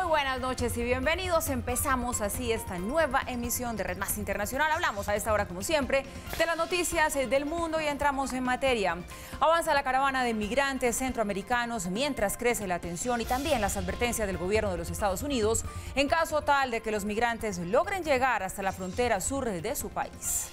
buenas noches y bienvenidos. Empezamos así esta nueva emisión de Red Más Internacional. Hablamos a esta hora, como siempre, de las noticias del mundo y entramos en materia. Avanza la caravana de migrantes centroamericanos mientras crece la tensión y también las advertencias del gobierno de los Estados Unidos en caso tal de que los migrantes logren llegar hasta la frontera sur de su país.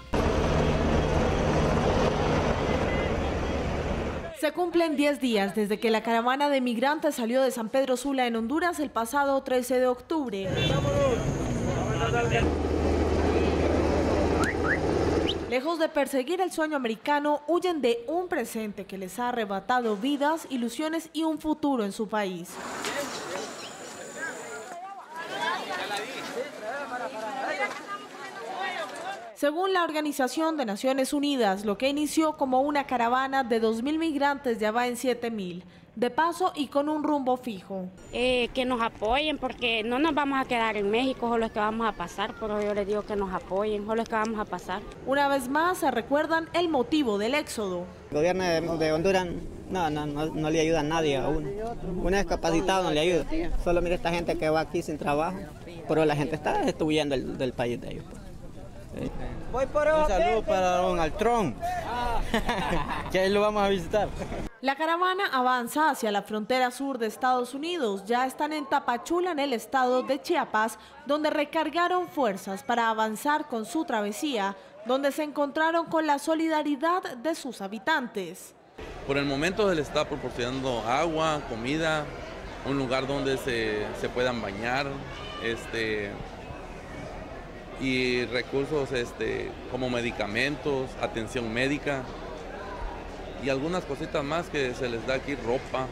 Se cumplen 10 días desde que la caravana de migrantes salió de San Pedro Sula en Honduras el pasado 13 de octubre. Lejos de perseguir el sueño americano, huyen de un presente que les ha arrebatado vidas, ilusiones y un futuro en su país. Según la Organización de Naciones Unidas, lo que inició como una caravana de 2.000 migrantes ya va en 7.000, de paso y con un rumbo fijo. Que nos apoyen porque no nos vamos a quedar en México, solo es que vamos a pasar, pero yo les digo que nos apoyen, solo es que vamos a pasar. Una vez más se recuerdan el motivo del éxodo. El gobierno de Honduras no le ayuda a nadie a uno. Uno discapacitado no le ayuda. Solo mira esta gente que va aquí sin trabajo, pero la gente está huyendo del país de ellos. Sí. Un saludo para Donald Trump, que ahí lo vamos a visitar. La caravana avanza hacia la frontera sur de Estados Unidos. Ya están en Tapachula, en el estado de Chiapas, donde recargaron fuerzas para avanzar con su travesía, donde se encontraron con la solidaridad de sus habitantes. Por el momento se les está proporcionando agua, comida, un lugar donde se puedan bañar, y recursos como medicamentos, atención médica y algunas cositas más que se les da aquí, ropa,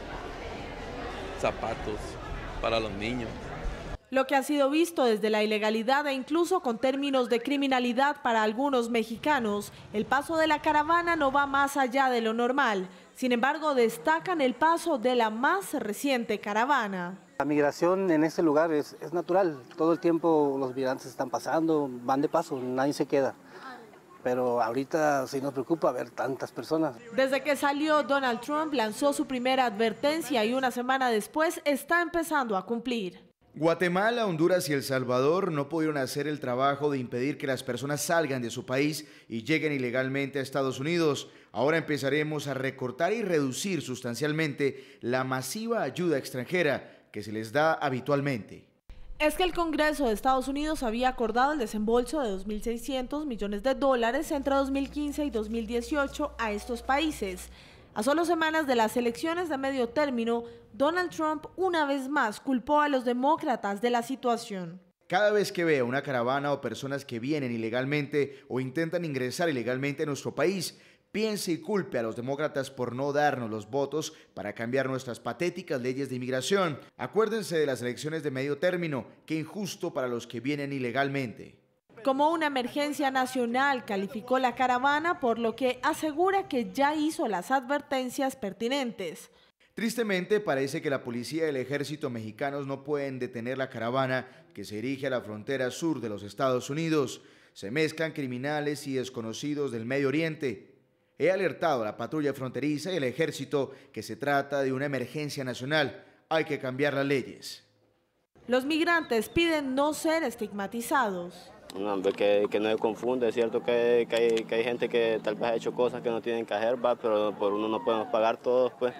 zapatos para los niños. Lo que ha sido visto desde la ilegalidad e incluso con términos de criminalidad para algunos mexicanos, el paso de la caravana no va más allá de lo normal. Sin embargo, destacan el paso de la más reciente caravana. La migración en este lugar es natural. Todo el tiempo los migrantes están pasando, van de paso, nadie se queda. Pero ahorita sí nos preocupa ver tantas personas. Desde que salió, Donald Trump lanzó su primera advertencia y una semana después está empezando a cumplir. Guatemala, Honduras y El Salvador no pudieron hacer el trabajo de impedir que las personas salgan de su país y lleguen ilegalmente a Estados Unidos. Ahora empezaremos a recortar y reducir sustancialmente la masiva ayuda extranjera que se les da habitualmente. Es que el Congreso de Estados Unidos había acordado el desembolso de 2.600 millones de dólares entre 2015 y 2018 a estos países. A solo semanas de las elecciones de medio término, Donald Trump una vez más culpó a los demócratas de la situación. Cada vez que vea una caravana o personas que vienen ilegalmente o intentan ingresar ilegalmente a nuestro país, piense y culpe a los demócratas por no darnos los votos para cambiar nuestras patéticas leyes de inmigración. Acuérdense de las elecciones de medio término, qué injusto para los que vienen ilegalmente. Como una emergencia nacional calificó la caravana, por lo que asegura que ya hizo las advertencias pertinentes. Tristemente, parece que la policía y el ejército mexicanos no pueden detener la caravana que se dirige a la frontera sur de los Estados Unidos. Se mezclan criminales y desconocidos del Medio Oriente. He alertado a la patrulla fronteriza y al ejército que se trata de una emergencia nacional. Hay que cambiar las leyes. Los migrantes piden no ser estigmatizados. No, hombre, que no se confunde. Es cierto que hay gente que tal vez ha hecho cosas que no tienen que hacer, pero por uno no podemos pagar todos, pues.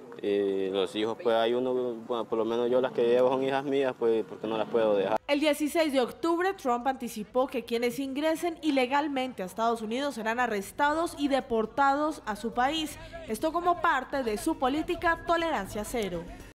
Y los hijos, pues hay uno, bueno, por lo menos yo las que llevo son hijas mías, pues porque no las puedo dejar. El 16 de octubre, Trump anticipó que quienes ingresen ilegalmente a Estados Unidos serán arrestados y deportados a su país. Esto como parte de su política tolerancia cero.